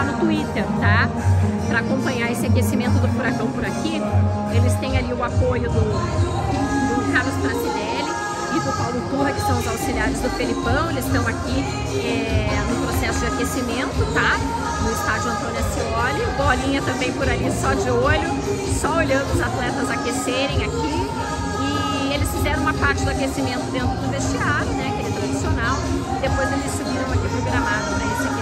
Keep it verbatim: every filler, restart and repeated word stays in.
lá no Twitter, tá? Para acompanhar esse aquecimento do furacão por aqui. Eles têm ali o apoio do, do Carlos Pracidelli e do Paulo Turra, que são os auxiliares do Felipão. Eles estão aqui é, no processo de aquecimento, tá? No estádio Antônio Ascioli. O Bolinha também por ali, só de olho, só olhando os atletas aquecerem aqui. E eles fizeram uma parte do aquecimento dentro do vestiário, né? Aquele tradicional. Depois eles subiram aqui pro gramado para esse